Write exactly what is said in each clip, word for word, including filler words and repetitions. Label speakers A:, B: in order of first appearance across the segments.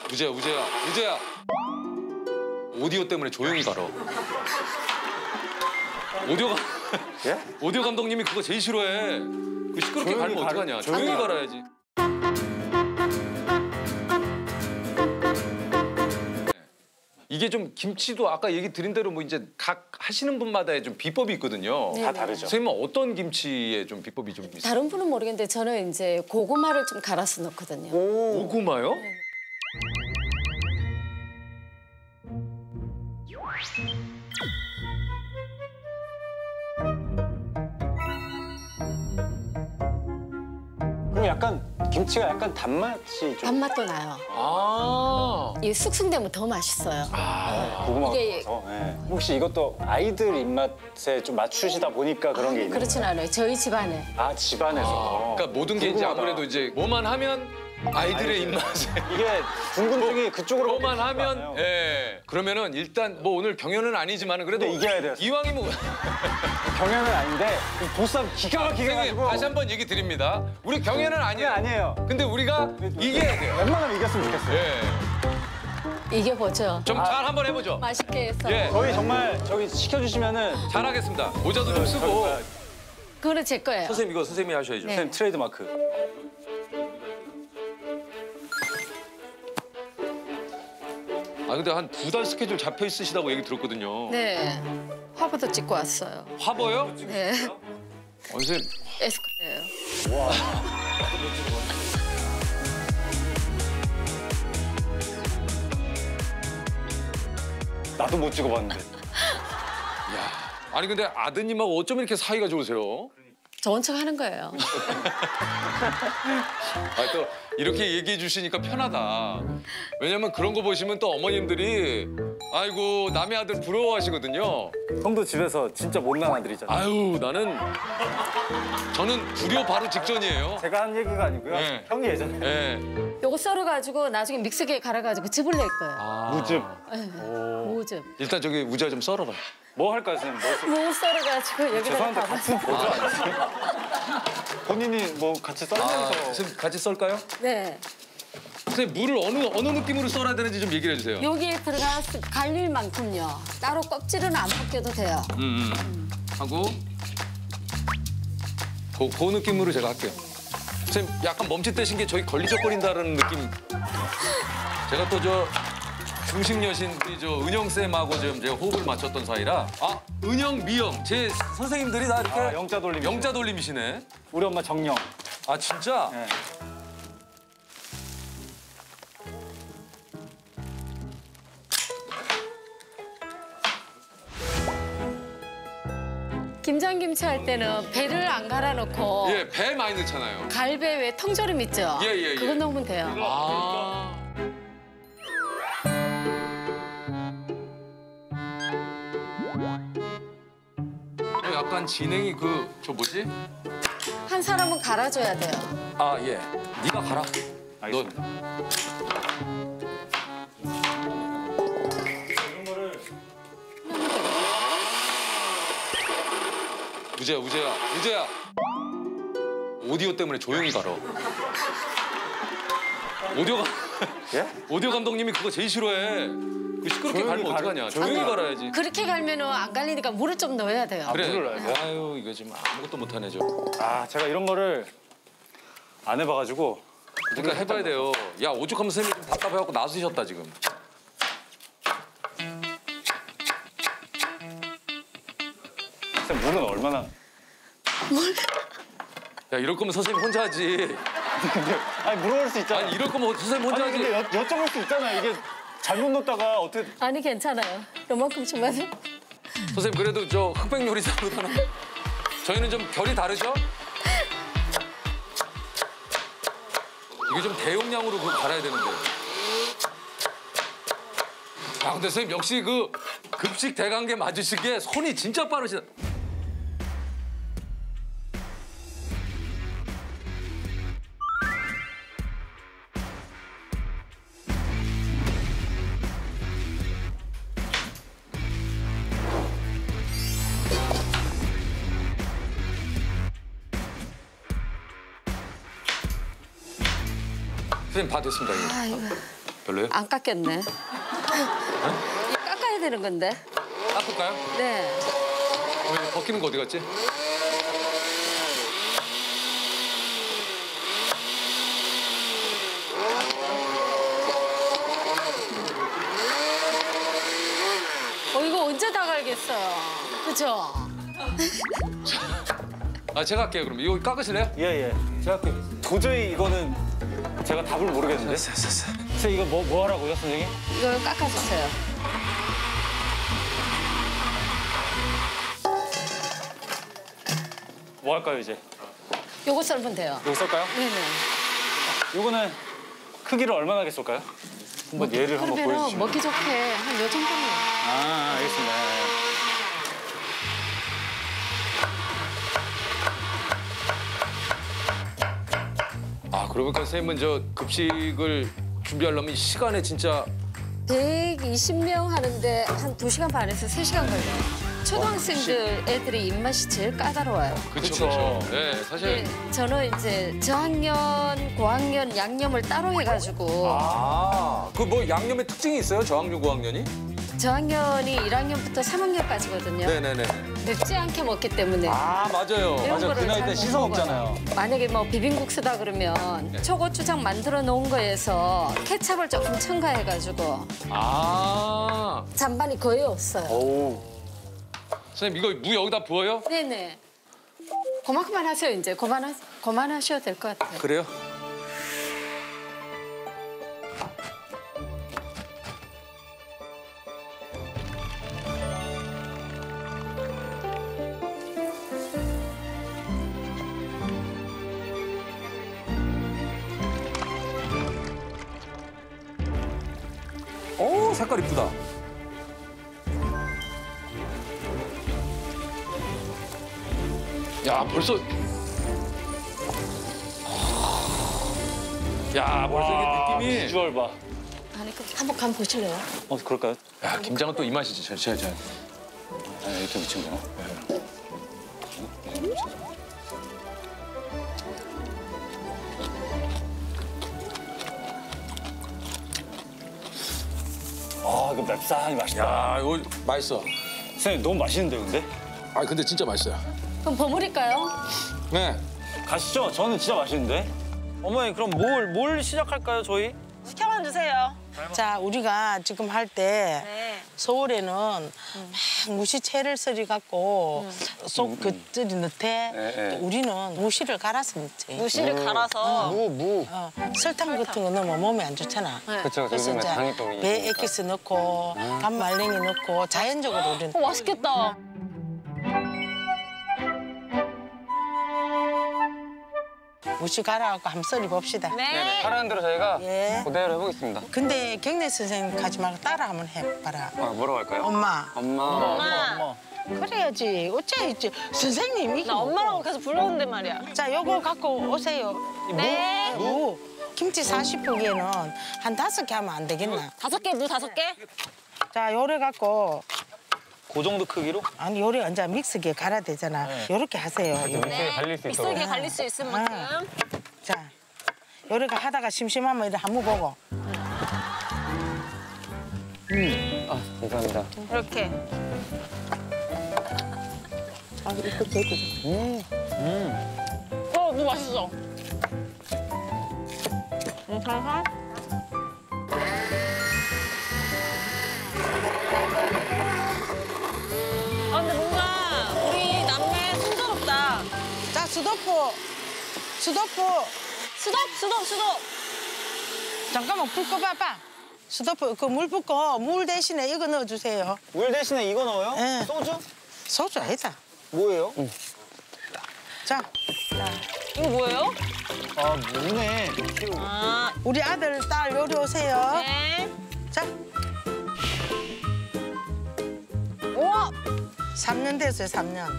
A: 우재야, 우재야, 우재야. 오디오 때문에 조용히 가라. 오디오가
B: 예?
A: 오디오 감독님이 그거 제일 싫어해. 그 시끄럽게 갈면
B: 가라,
A: 어떡하냐.
B: 조용히
A: 조용히 갈아야지. 이게 좀 김치도 아까 얘기 드린 대로 뭐 이제 각 하시는 분마다의 좀 비법이 있거든요.
B: 다 다르죠.
A: 선생님은 어떤 김치의 좀 비법이 좀 있어요?
C: 다른 분은 모르겠는데 저는 이제 고구마를 좀 갈아서 넣거든요.
A: 오. 고구마요?
B: 그럼 약간 김치가 약간 단맛이 좀
C: 밥맛도 나요.
A: 아.
C: 이 숙성되면 더 맛있어요.
B: 고구마가
C: 이게-
B: 들어가서. 예. 혹시 이것도 아이들 입맛에 좀 맞추시다 보니까 그런 게 있나요?
C: 그렇진 않아요. 저희 집안에.
B: 아 집안에서.
A: 그러니까 모든 게 이제
B: 궁금하다.
A: 아무래도 이제 뭐만 하면 아이들의
B: 아이들.
A: 입맛에
B: 이게 궁금증이 그쪽으로
A: 뭐만
B: 가는 거
A: 하면
B: 아니에요?
A: 예. 그러면은 일단 뭐 오늘 경연은 아니지만은 그래도
B: 근데 이겨야 돼요.
A: 이왕이면
B: 경연은 아닌데 이 보쌈 기가 막히게
A: 선생님
B: 가지고
A: 다시 한번 얘기 드립니다. 우리 경연은
B: 그게
A: 아니에요.
B: 아니에요.
A: 근데 우리가 이겨야 돼요.
B: 웬만하면 이겼으면 좋겠어요.
A: 예.
C: 이겨보죠.
A: 좀 잘 한번 해보죠.
C: 맛있게 해서.
A: 예.
B: 저희 정말 저기 시켜주시면은
A: 잘하겠습니다. 모자도 좀 쓰고.
C: 그거는 제 거예요.
A: 선생님 이거 선생님이 하셔야죠.
C: 네.
B: 선생님 트레이드 마크.
A: 아 근데 한 두 달 스케줄 잡혀 있으시다고 얘기 들었거든요.
C: 네. 화보도 찍고 왔어요.
A: 화보요?
C: 네.
A: 어, 선생님
C: 에스코예요.
B: 나도 못 찍어봤는데.
A: 아니 근데 아드님하고 어쩜 이렇게 사이가 좋으세요?
C: 좋은 척 하는 거예요.
A: 아, 또 이렇게 얘기해 주시니까 편하다. 왜냐면 그런 거 보시면 또 어머님들이 아이고 남의 아들 부러워하시거든요.
B: 형도 집에서 진짜 못난 아들이잖아요.
A: 아유 나는 저는 불효 바로 직전이에요.
B: 제가 한 얘기가 아니고요.
A: 네.
B: 형이 예전에
A: 예.
C: 요거 썰어가지고 나중에 믹서기에 갈아가지고 즙을 낼 거예요.
A: 아.
B: 무즙.
C: 무즙.
A: 일단 저기 우자 좀 썰어봐.
B: 뭐 할까요, 선생님? 뭐 쓸-
C: 무 썰어가지고 여기다가
B: 죄송한데
C: 담아.
B: 같은 보조 아니세요? 본인이 뭐 같이
A: 아,
B: 썰면서
A: 선생님 같이 썰까요?
C: 네.
A: 선생님 물을 어느 어느 느낌으로 썰어야 되는지 좀 얘기를 해주세요.
C: 여기에 들어가서 갈릴 만큼요. 따로 껍질은 안 벗겨도 돼요.
A: 음, 음. 하고 그, 그 느낌으로 제가 할게요. 선생님 약간 멈칫대신 게 저희 걸리적거린다는 느낌. 제가 또 저 중심 여신 우리 저 은영 쌤하고 좀 제가 호흡을 맞췄던 사이라 아 은영 미영 제 선생님들이 다 이렇게
B: 아, 영자 돌림.
A: 영자 돌림이시네.
B: 우리 엄마 정영.
A: 아 진짜?
B: 네.
C: 김장김치 할 때는 배를 안 갈아놓고
A: 예, 배 많이 넣잖아요.
C: 갈배 왜 통조림 있죠?
A: 예, 예, 예.
C: 그거 넣으면 돼요.
A: 아. 어, 약간 진행이 그 저 뭐지?
C: 한 사람은 갈아줘야 돼요.
A: 아 예. 네가 가라.
B: 알겠습니다.
A: 우재야, 우재야, 우재야. 오디오 때문에 조용히 가라. 오디오가
B: 예?
A: 오디오 감독님이 그거 제일 싫어해. 그 시끄럽게
B: 조용히
A: 갈면
B: 갈-
A: 어떡하냐.
B: 조용히
A: 조용히
B: 가-
A: 갈아야지.
C: 그렇게 갈면은 안 갈리니까 물을 좀 넣어야 돼요.
A: 그래.
B: 물을 넣어야 돼요?
A: 아유 이거 지금 아무것도 못하네 저.
B: 아, 제가 이런 거를 안 해봐가지고.
A: 그러니까 해봐야 돼요. 야 오죽하면 선생님 좀 답답해갖고 나서셨다 지금.
B: 선생님, 물은 얼마나.
A: 야 이럴 거면 선생님 혼자 하지.
B: 근데, 아니, 물어볼 수 있잖아요.
A: 아니 이럴 거면 선생님 혼자
B: 아니,
A: 하지.
B: 근데 여, 여쭤볼 수 있잖아요. 이게 잘못 넣었다가 어떻게.
C: 아니 괜찮아요. 요만큼 주면
A: 선생님 그래도 저 흑백 요리사보다는 저희는 좀 결이 다르죠? 이게 좀 대용량으로 그거 갈아야 되는데. 아 근데 선생님 역시 그 급식 대관계 맞으시기에 손이 진짜 빠르시다. 선생님 다 됐습니다. 이거.
C: 아이고.
A: 별로요?
C: 안 깎였네. 이 깎아야 되는 건데.
A: 깎을까요?
C: 네.
A: 어, 벗기는 거 어디 갔지?
C: 어, 이거 언제 다 갈겠어요. 그죠?
A: 아 제가 할게요 그럼. 이거 깎으실래요?
B: 예예. 제가 할게요. 도저히 이거는 제가 답을 모르겠는데. 선생님 이거 뭐, 뭐 하라고요, 선생님?
C: 이걸 깎아주세요.
B: 뭐 할까요 이제?
C: 요거 썰면 돼요.
B: 이거 쓸까요?
C: 네네.
B: 이거는 크기를 얼마나 하겠을까요? 한번 예를 한번
C: 그러면
B: 보여주시면.
C: 먹기 좋게 한 요 정도면.
B: 아 알겠습니다.
A: 아 그러니까 선생님은 저 급식을 준비하려면 시간에 진짜
C: 백이십 명 하는데 한 두 시간 반에서 세 시간 걸려요. 초등학생들 애들이 입맛이 제일 까다로워요.
A: 그쵸
B: 그쵸.
A: 그쵸. 네 사실
C: 네, 저는 이제 저학년, 고학년 양념을 따로 해가지고
A: 아그 뭐 양념의 특징이 있어요? 저학년 고학년이?
C: 저학년이 일 학년부터 삼 학년까지거든요.
A: 네네네.
C: 맵지 않게 먹기 때문에
A: 아 맞아요.
C: 이런
B: 맞아,
C: 거를
B: 그 나이
C: 잘
B: 때
C: 못
B: 씻어
C: 먹어요.
B: 먹잖아요.
C: 만약에 뭐 비빔국수다 그러면 초고추장 만들어 놓은 거에서 케찹을 조금 첨가해가지고
A: 아
C: 잔반이 거의 없어요.
B: 오.
A: 선생님 이거 무 여기다 부어요?
C: 네네. 그만큼만 하세요 이제. 그만하, 그만하셔도 될 것 같아요.
A: 그래요? 오 색깔 이쁘다. 야 벌써 야 벌써 이게 느낌이
B: 비주얼 봐.
C: 아니 그럼 한번 간 보실래요?
B: 어 그럴까요?
A: 야 김장은 또 이 맛이지 저, 저, 저.
B: 아, 이렇게 묻힌 거나? 아 이거 맵싸니 맛있다.
A: 야 이거 맛있어.
B: 선생님 너무 맛있는데 근데?
A: 아 근데 진짜 맛있어요.
C: 그럼 버무릴까요?
A: 네.
B: 가시죠. 저는 진짜 맛있는데.
D: 어머니 그럼 뭘, 뭘 시작할까요 저희?
E: 시켜만 주세요.
F: 자, 우리가 지금 할 때
E: 네.
F: 서울에는 막 무시채를 썰이 갖고 속 겉들이 넣대.
B: 네, 네.
F: 우리는 무시를 갈아서 넣지.
E: 무시를 갈아서
B: 무 무.
F: 어, 설탕 같은 거 넣으면 몸에 안 좋잖아.
B: 그쵸,
F: 그래서
B: 요즘에
F: 이제
B: 당이 또
F: 배 액기스 넣고 간 말랭이 넣고 자연적으로 우리는
E: 어, 맛있겠다.
F: 무시 갈아갖고 한번 썰이 봅시다.
E: 네.
B: 하라는 대로 저희가
F: 예.
B: 그대로 해보겠습니다.
F: 근데 경례 선생님 가지 말고 따라 한번 해봐라.
B: 아, 뭐라고 할까요?
F: 엄마.
B: 엄마.
E: 엄마.
F: 그래야지. 어째 있지. 선생님 이게
E: 나 엄마라고 계속 불러온단 말이야.
F: 자, 요거 갖고 오세요.
E: 네.
F: 무. 김치 사십 포기에는 한 다섯 개 하면 안 되겠나?
E: 다섯 개, 무 다섯 개?
F: 자, 요래 갖고
D: 그 정도 크기로?
F: 아니 요래 이제 믹스기에 갈아야 되잖아. 요렇게 하세요. 요래.
E: 네.
B: 갈릴 수 있도록.
E: 믹서기에 갈릴 수 있을 만큼.
F: 자, 요래가 하다가 심심하면 이래 한번 보고.
B: 아, 감사합니다.
E: 이렇게.
F: 아, 이렇게 되게.
E: 어, 무 맛있어. 음, 살살. 아, 근데 뭔가 우리 남매 순조롭다.
F: 자, 수도포. 수도포.
E: 수덕, 수덕, 수덕.
F: 잠깐만 불 꺼봐봐. 수도포 그 물 붓고 물 대신에 이거 넣어주세요.
D: 물 대신에 이거 넣어요?
F: 예.
D: 소주?
F: 소주 아니다.
D: 뭐예요?
F: 자,
E: 이거 뭐예요?
D: 아 무네.
E: 아,
F: 우리 아들 딸 요리 오세요.
E: 네.
F: 자,
E: 우와,
F: 삼 년 됐어요, 삼 년.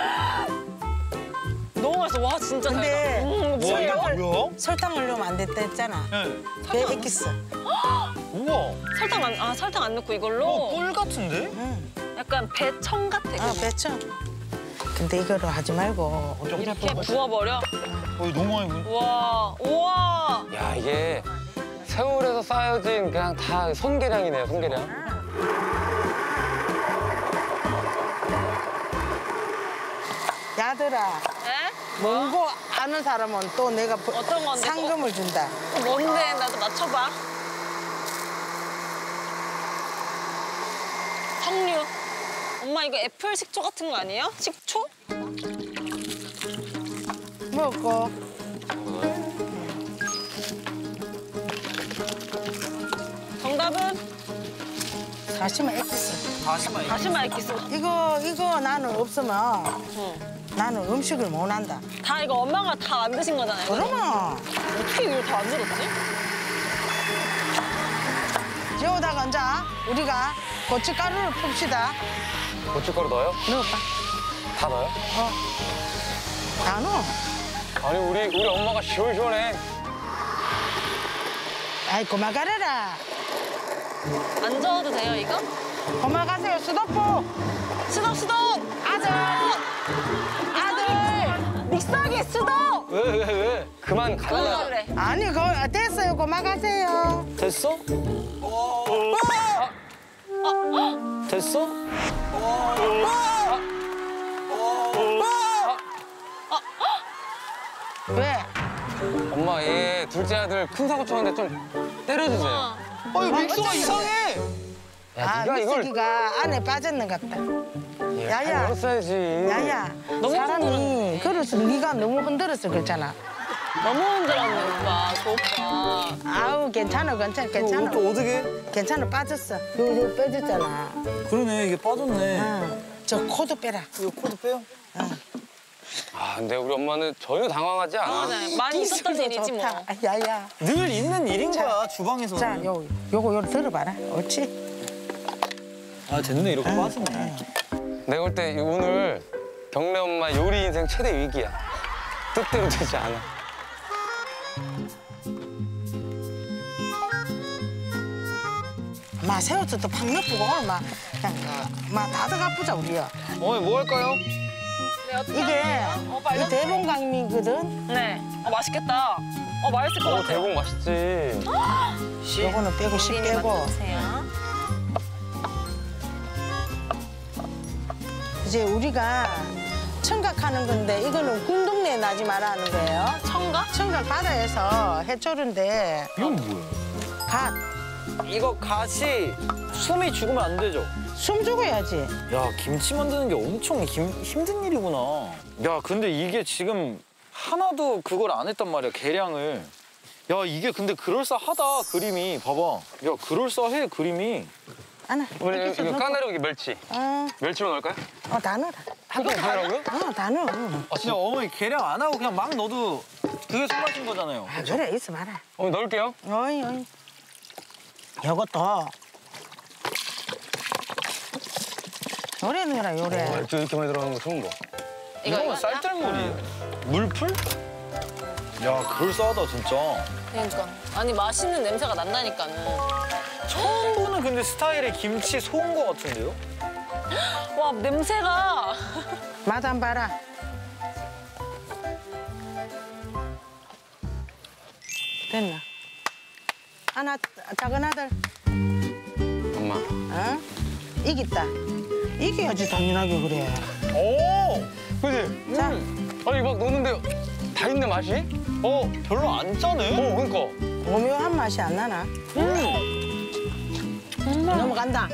E: 너무 맛있어. 와, 진짜
F: 근데
E: 달다. 음, 이거 뭐예요?
D: 뭐야?
F: 설탕을 넣으면 안 됐다 했잖아.
D: 네.
F: 배 액기스.
D: 우와.
E: 설탕 안, 아, 설탕 안 넣고 이걸로?
D: 어, 꿀 같은데?
F: 응.
E: 약간 배청 같아.
F: 아, 배쳐. 근데 이거로 하지 말고 우리
E: 이렇게 부어버려?
D: 어, 이거 너무 많이 부.
E: 우와, 우와.
B: 야, 이게 세월에서 쌓여진 그냥 다 손계량이네요, 손계량.
F: 야들아,
E: 에?
F: 몽고 아는 사람은 또 내가
E: 어떤 건데?
F: 상금을 준다.
E: 또 뭔데? 나도 맞춰봐. 석류. 엄마 이거 애플 식초 같은 거 아니에요? 식초?
F: 먹고.
E: 정답은
F: 다시마 엑기스.
D: 다시마.
E: 다시마 엑기스.
F: 이거 이거 나는 없으면 나는 음식을 못 한다.
E: 다 이거 엄마가 다 만드신 거잖아요.
F: 그러면
E: 어떻게 이걸 다 만들었지?
F: 여기다가 이제 우리가 고춧가루를 풉시다.
B: 고춧가루 넣어요?
F: 넣어봐.
B: 다 넣어요?
F: 어. 다 넣어.
B: 아니, 우리, 우리 엄마가 시원시원해.
F: 아이 그만 가래라.
E: 안 저어도 돼요 이거?
F: 그만 가세요 수도포.
E: 수덕 수덕!
F: 아들. 아들.
E: 믹서기 수덕!
B: 왜, 왜, 왜? 그만
E: 그거
B: 가라.
E: 그래.
F: 아니 그 됐어요 그만 가세요.
D: 됐어? 됐어?
F: 왜?
B: 엄마, 얘 둘째 아들 큰 사고 쳤는데 좀 때려주세요.
D: 아니 믹서가 이상해.
B: 야,
F: 아
B: 네가 이걸
F: 미스기가 안에 빠졌는 것 같다. 야야.
B: 열었어야지.
F: 야야. 사람이 그래서 네가 너무 흔들어서 그렇잖아.
E: 너무 흔들었네 오빠. 그 오빠.
F: 아우 괜찮아 괜찮아 괜찮아.
D: 또 어떻게?
F: 괜찮아 빠졌어. 요, 요 빼졌잖아.
D: 그러네 이게 빠졌네.
F: 응. 저 코도 빼라.
D: 이거 코드 빼요?
B: 아, 근데 우리 엄마는 전혀 당황하지 않아.
E: 맞아요. 많이 있었던
F: 기술도
E: 일이지 뭐.
F: 좋다. 아, 야야.
D: 늘 있는 일인 거야 주방에서.
F: 자, 요 요거 요거 들어봐라. 옳지?
D: 아 됐네 이렇게 빠지네.
B: 내가 볼 때 오늘 경래 엄마 요리 인생 최대 위기야. 뜻대로 되지 않아.
F: 마 새우도 팍 넣고 오늘 막 그냥 막 다들 아프자 우리야.
B: 어머니 뭐 할까요?
E: 네, 어떻게
F: 이게
E: 하세요? 어, 빨리
F: 이 대봉강미거든.
E: 네. 어 맛있겠다. 어 맛있을 것
B: 어,
E: 같아요.
B: 대봉 맛있지.
F: 요거는 빼고 씨
E: 본인이
F: 빼고
E: 맞춰주세요.
F: 이제 우리가 청각하는 건데 이거는 궁둥내에 나지 말아 하는 거예요.
E: 청각?
F: 청각 바다에서 해초른데
D: 이건 뭐야?
F: 갓.
D: 이거 갓이 숨이 죽으면 안 되죠?
F: 숨 죽어야지.
D: 야 김치 만드는 게 엄청 힘, 힘든 일이구나. 야 근데 이게 지금 하나도 그걸 안 했단 말이야 계량을. 야 이게 근데 그럴싸하다 그림이. 봐봐. 야 그럴싸해 그림이.
F: 하나.
B: 우리
F: 이렇게
B: 이거
F: 넣고.
B: 까나리 여기 멸치.
F: 어,
B: 멸치로 넣을까요?
F: 어, 다 넣어라.
B: 한통 넣으라고요?
F: 어, 다 넣어.
D: 아 진짜 어머니 계량 안 하고 그냥 막 넣어도 그게 손맛인 거잖아요.
F: 아, 그래, 있어 봐라.
B: 어, 넣을게요.
F: 어이, 어이. 요것도. 요래 넣어라, 요래.
B: 어, 이렇게, 이렇게 많이 들어가는 거 처음 봐.
E: 이거
D: 이거는
E: 이거
D: 쌀뜨물이에요. 물풀? 야 그럴싸하다 진짜.
E: 그러니까. 아니 맛있는 냄새가 난다니까는.
D: 처음 보는 근데 스타일의 김치 소은 거 같은데요?
E: 와 냄새가.
F: 맛 안 봐라. 됐나? 하나, 작은 아들.
B: 엄마.
F: 어? 이겼다. 이겨야지 당연하게 그래.
D: 오!
B: 그지?
F: 자,
B: 아니, 막 넣는데 다 있네, 맛이?
D: 어 별로 안 짜네.
B: 어, 그러니까.
F: 오묘한 맛이 안 나나? 넘어간다.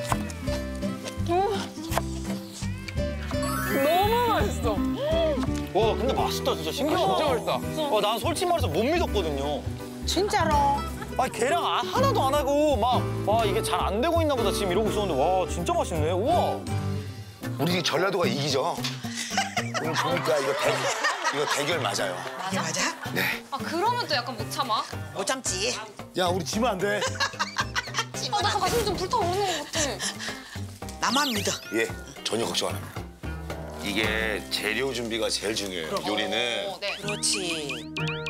E: 너무 맛있어.
D: 와 근데 맛있다 진짜 신기하다.
B: 진짜 맛있다.
D: 와 난 솔직히 말해서 못 믿었거든요.
F: 진짜로.
D: 아 계량 아- 하나도 안 하고 막 와 이게 잘 안 되고 있나 보다 지금 이러고 있었는데 와 진짜 맛있네. 우와.
G: 우리 전라도가 이기죠. 오늘 보니까 이거 대, 이거 대결 맞아요.
H: 이게 맞아?
E: 아 그러면 또 약간 못 참아.
H: 못 참지.
G: 야, 우리 지면 안 돼.
E: 아, 나 가슴이 좀 불타오르는 것 같아.
H: 나만 믿어.
G: 예, 전혀 걱정 안 합니다. 이게 재료 준비가 제일 중요해요. 요리는.
E: 어, 네.
H: 그렇지.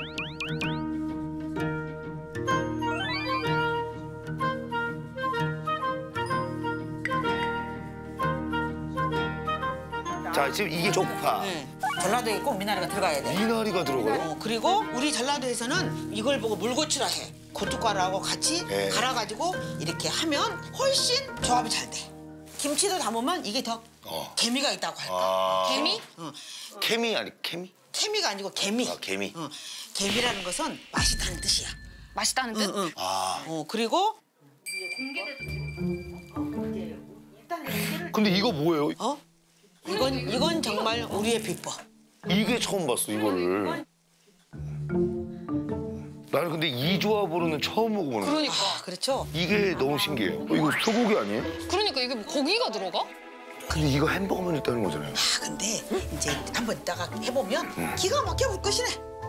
G: 자, 지금 이게 쪽파.
H: 응. 전라도에 꼭 미나리가 들어가야 돼.
G: 미나리가 들어가요?
H: 어, 그리고 우리 전라도에서는 이걸 보고 물고추라 해. 고춧가루하고 같이
G: 네.
H: 갈아가지고 이렇게 하면 훨씬 조합이 잘 돼. 김치도 담으면 이게 더
G: 어.
H: 개미가 있다고 할까?
G: 아.
E: 개미?
H: 응.
G: 케미 아니 케미?
H: 케미가 아니고 개미.
G: 아, 개미.
H: 응. 개미라는 것은 맛있다는 뜻이야.
E: 맛있다는 뜻?
H: 응, 응.
G: 아.
H: 어, 그리고
G: 근데 이거 뭐예요?
H: 어? 이건 이건 정말 우리의 비법.
G: 이게 처음 봤어 이거를. 나는 근데 이 조합으로는 처음 먹어보는 거야.
E: 그러니까.
H: 아, 그렇죠?
G: 이게 너무 신기해요. 어, 이거 소고기 아니에요?
E: 그러니까 이게 뭐 고기가 들어가?
G: 근데 이거 햄버거만 있다는 거잖아요.
H: 아, 근데 이제 한번 이따가 해보면 기가 막혀 볼 것이네.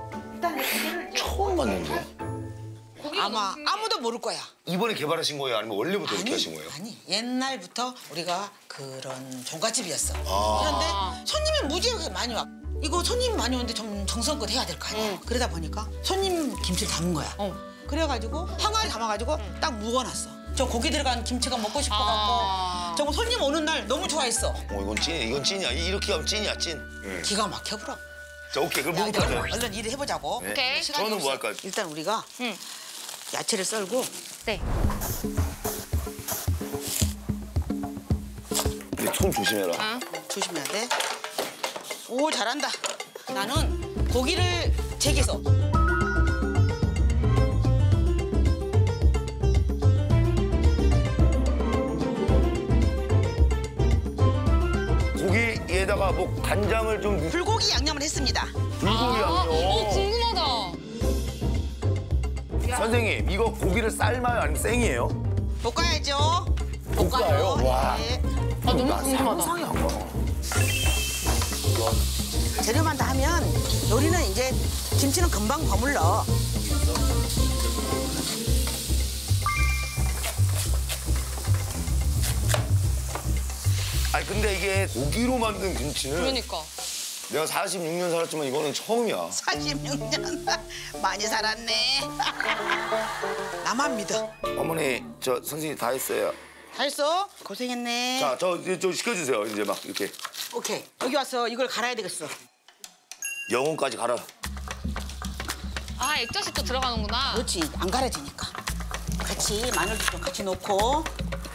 G: 처음 봤는데.
H: 아마 아무도 모를 거야.
G: 이번에 개발하신 거예요? 아니면 원래부터 이렇게
H: 아니,
G: 하신 거예요?
H: 아니, 옛날부터 우리가 그런 종갓집이었어.
G: 아.
H: 그런데 손님이 무지하게 많이 와. 이거 손님 많이 오는데 좀 정성껏 해야 될 거 아니야. 그러다 보니까 손님 김치를 담은 거야.
E: 어.
H: 그래가지고 항아리 담아가지고 딱 묵어놨어. 저 고기 들어간 김치가 먹고 싶어갖고
E: 아.
H: 정말 손님 오는 날 너무 좋아했어.
G: 어 이건 찐, 이건 찐이야. 이- 이렇게 하면 찐이야 찐. 네.
H: 기가 막혀버려.
G: 자 오케이 그럼
H: 야,
G: 뭐부터
H: 얼른,
G: 하세요?
H: 얼른 일을 해보자고.
G: 네.
E: 오케이.
H: 시간이
G: 저는 뭐
H: 없어.
G: 할까요?
H: 일단 우리가
E: 응.
H: 야채를 썰고
E: 네.
G: 근데 손 조심해라.
E: 응.
H: 조심해야 돼. 오, 잘한다. 나는 고기를 제게서
G: 고기에다가 뭐 간장을 좀 넣-
H: 불고기 양념을 했습니다.
G: 불고기
E: 아, 어,
G: 양념.
E: 궁금하다.
G: 선생님 이거 고기를 삶아요 아니면 생이에요?
H: 볶아야죠.
G: 볶아요? 와.
H: 네.
E: 아, 너무 궁금하다.
G: 상상이 안 가.
H: 재료만 다 하면 요리는 이제 김치는 금방 버물러.
G: 아니 근데 이게 고기로 만든 김치는
E: 그러니까.
G: 내가 사십육 년 살았지만 이거는 처음이야.
H: 사십육 년 많이 살았네. 나만 믿어.
G: 어머니 저 선생님 다 했어요.
H: 다 했어? 고생했네.
G: 자 저 이제 좀 시켜주세요. 이제 막 이렇게
H: 오케이. 여기 와서 이걸 갈아야 되겠어.
G: 영혼까지 갈아.
E: 아, 액젓이 또 들어가는구나.
H: 그렇지. 안 갈아지니까. 같이 마늘도 좀 같이 넣고.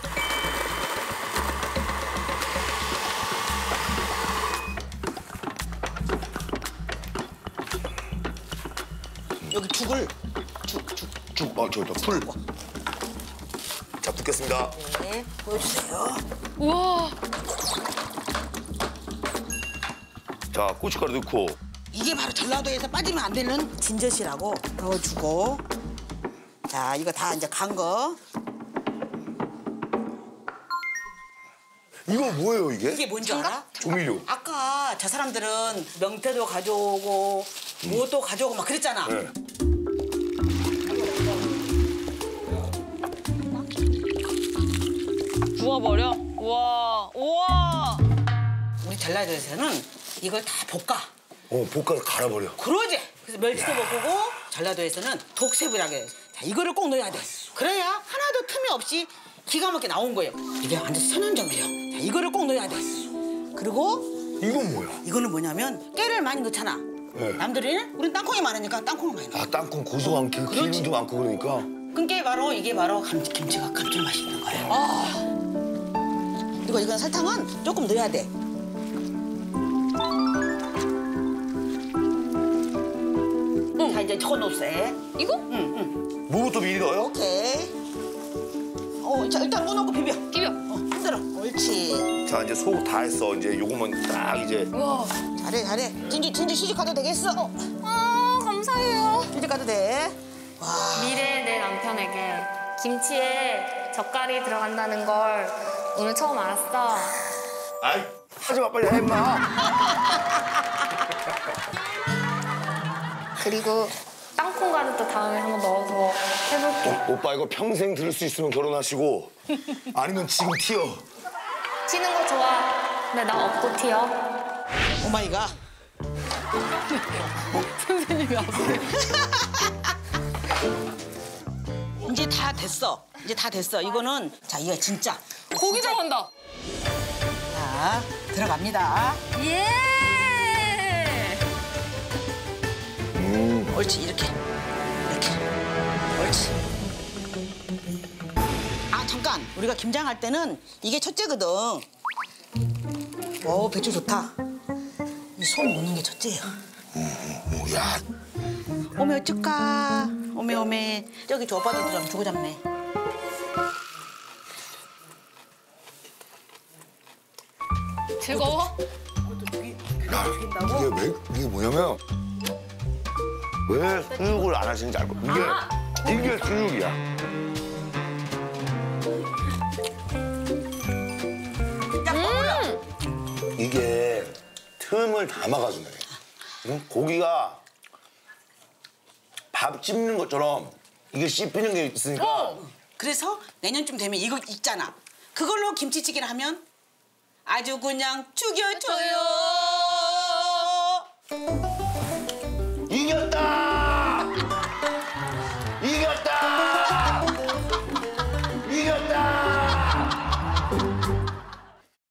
H: 여기 죽을 죽, 죽.
G: 쭉, 어, 저, 저, 풀. 자, 붓겠습니다.
H: 네, 보여주세요.
E: 우와.
G: 자, 고춧가루 넣고.
H: 이게 바로 전라도에서 빠지면 안 되는 진젓이라고 넣어주고. 자, 이거 다 이제 간 거.
G: 이거 뭐예요, 이게?
H: 이게 뭔지 알아?
G: 조미료.
H: 아까 저 사람들은 명태도 가져오고 무엇도 가져오고 막 그랬잖아.
G: 네.
E: 부어버려? 우와. 우와.
H: 우리 전라도에서는 이걸 다 볶아.
G: 어, 볶아서 갈아버려.
H: 그러지. 그래서 멸치도 볶고 전라도에서는 독세부라고 해요. 자, 이거를 꼭 넣어야 돼. 그래야 하나도 틈이 없이 기가 막히게 나온 거예요. 이게 완전 천연조미료. 자, 이거를 꼭 넣어야 돼. 그리고
G: 이건 뭐야?
H: 이거는 뭐냐면 깨를 많이 넣잖아.
G: 네.
H: 남들은 우린 땅콩이 많으니까 땅콩을 많이 넣어.
G: 아, 땅콩 고소한 기, 기름도 많고 그러니까.
H: 그게 바로 이게 바로 감, 김치가 감칠맛이 있는 거예요. 그리고 이건 설탕은 조금 넣어야 돼. 응. 자, 이제 저거 넣었어.
E: 이거?
H: 응, 응.
G: 무부터 미리 넣어요?
H: 오케이. 어, 자, 일단 무 넣고 비벼.
E: 비벼.
H: 어, 흔들어. 옳지.
G: 자, 이제 속 다 했어. 이제 요거만 딱 이제.
E: 우와.
H: 잘해, 잘해. 진주, 진주 시집 가도 되겠어? 어,
E: 아, 감사해요.
H: 시집 가도 돼. 와.
I: 미래 내 남편에게 김치에 젓갈이 들어간다는 걸 오늘 처음 알았어.
G: 아이, 하지 마, 빨리 해, 임마.
I: 그리고 땅콩가루도 다음에 한번 넣어서 해볼게.
G: 오빠 이거 평생 들을 수 있으면 결혼하시고 아니면 지금 튀어.
I: 튀는 거 좋아. 근데 나 없고 튀어.
H: 오마이갓.
E: 선생님이 아세요?
H: 이제 다 됐어. 이제 다 됐어. 이거는 자, 이거 진짜.
E: 고기 들어간다.
H: 자, 들어갑니다.
E: 예.
H: 옳지, 이렇게. 이렇게. 옳지. 아 잠깐 우리가 김장할 때는 이게 첫째거든. 오 배추 좋다. 이 소 먹는 게 첫째야.
G: 오, 야,
H: 오메 어쩔까? 오메 오메 저기 저 오빠들도 좀 주고 잡네.
I: 즐거워?
G: 야, 이게 왜 이게 뭐냐면 왜 수육을 안 하시는지 알고 이게 이게 수육이야. 이게 틈을 다 막아주네. 응? 고기가 밥 씹는 것처럼 이게 씹히는 게 있으니까.
H: 그래서 내년쯤 되면 이거 있잖아. 그걸로 김치찌개를 하면 아주 그냥 죽여줘요.